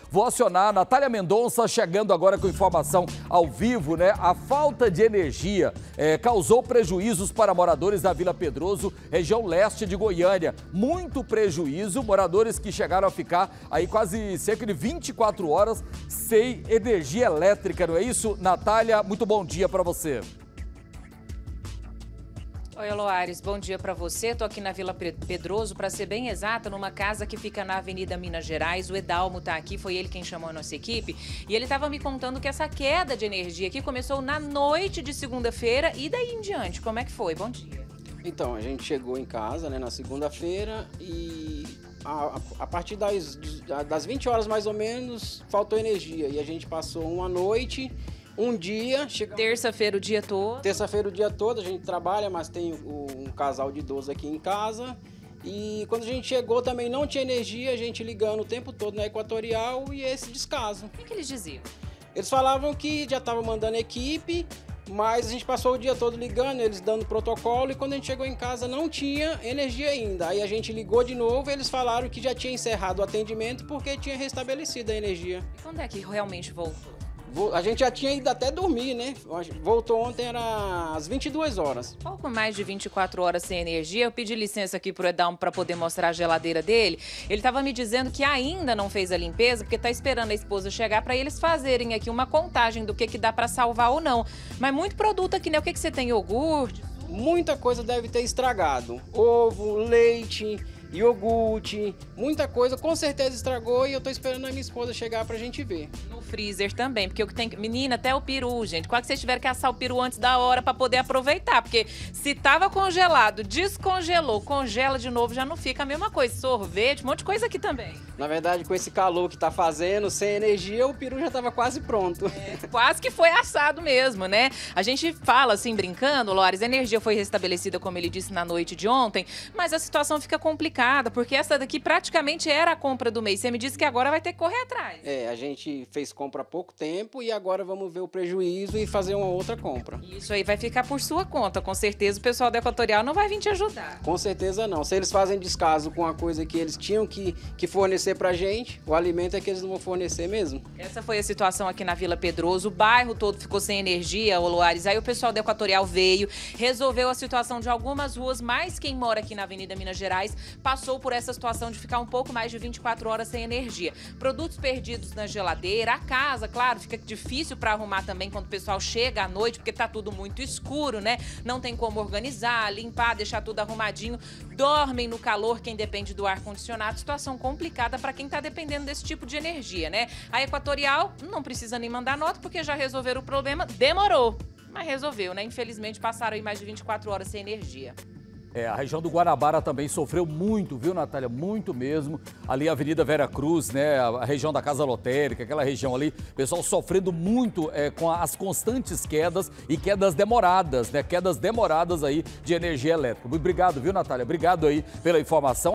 Vou acionar a Natália Mendonça, chegando agora com informação ao vivo, né? A falta de energia causou prejuízos para moradores da Vila Pedroso, região leste de Goiânia. Muito prejuízo, moradores que chegaram a ficar aí quase cerca de 24 horas sem energia elétrica, não é isso? Natália, muito bom dia para você. Oi, Loares, bom dia para você. Estou aqui na Vila Pedroso, para ser bem exata, numa casa que fica na Avenida Minas Gerais. O Edalmo está aqui, foi ele quem chamou a nossa equipe. E ele estava me contando que essa queda de energia aqui começou na noite de segunda-feira e daí em diante. Como é que foi? Bom dia. Então, a gente chegou em casa, né, na segunda-feira e a partir das 20 horas mais ou menos faltou energia. E a gente passou uma noite... Um dia... Terça-feira o dia todo? Terça-feira o dia todo, a gente trabalha, mas tem um casal de idosos aqui em casa. E quando a gente chegou também não tinha energia, a gente ligando o tempo todo na Equatorial e esse descaso. O que eles diziam? Eles falavam que já estavam mandando equipe, mas a gente passou o dia todo ligando, eles dando protocolo, e quando a gente chegou em casa não tinha energia ainda. Aí a gente ligou de novo e eles falaram que já tinha encerrado o atendimento porque tinha restabelecido a energia. E quando é que realmente voltou? A gente já tinha ido até dormir, né? Voltou ontem, era às 22 horas. Pouco mais de 24 horas sem energia. Eu pedi licença aqui pro Edalmo para poder mostrar a geladeira dele. Ele estava me dizendo que ainda não fez a limpeza, porque tá esperando a esposa chegar para eles fazerem aqui uma contagem do que dá para salvar ou não. Mas muito produto aqui, né? O que você tem? Iogurte? Muita coisa deve ter estragado. Ovo, leite... iogurte, muita coisa, com certeza estragou e eu tô esperando a minha esposa chegar pra gente ver. No freezer também, porque o que tem... Menina, até o peru, gente. Quase que vocês tiveram que assar o peru antes da hora pra poder aproveitar, porque se tava congelado, descongelou, congela de novo, já não fica a mesma coisa. Sorvete, um monte de coisa aqui também. Na verdade, com esse calor que tá fazendo, sem energia, o peru já tava quase pronto. Quase que foi assado mesmo, né? A gente fala assim, brincando, Loares, a energia foi restabelecida, como ele disse, na noite de ontem, mas a situação fica complicada. Porque essa daqui praticamente era a compra do mês. Você me disse que agora vai ter que correr atrás. A gente fez compra há pouco tempo e agora vamos ver o prejuízo e fazer uma outra compra. Isso aí vai ficar por sua conta. Com certeza o pessoal da Equatorial não vai vir te ajudar. Com certeza não. Se eles fazem descaso com a coisa que eles tinham que fornecer pra gente, o alimento é que eles não vão fornecer mesmo. Essa foi a situação aqui na Vila Pedroso. O bairro todo ficou sem energia, Loares. Aí o pessoal da Equatorial veio, resolveu a situação de algumas ruas, mas quem mora aqui na Avenida Minas Gerais passou por essa situação de ficar um pouco mais de 24 horas sem energia. Produtos perdidos na geladeira, a casa, claro, fica difícil para arrumar também quando o pessoal chega à noite, porque tá tudo muito escuro, né? Não tem como organizar, limpar, deixar tudo arrumadinho. Dormem no calor quem depende do ar-condicionado. Situação complicada para quem tá dependendo desse tipo de energia, né? A Equatorial não precisa nem mandar nota, porque já resolveram o problema. Demorou, mas resolveu, né? Infelizmente passaram aí mais de 24 horas sem energia. A região do Guanabara também sofreu muito, viu, Natália? Muito mesmo. Ali a Avenida Vera Cruz, né? A região da Casa Lotérica, aquela região ali, pessoal sofrendo muito com as constantes quedas e quedas demoradas, né? Quedas demoradas aí de energia elétrica. Muito obrigado, viu, Natália? Obrigado aí pela informação.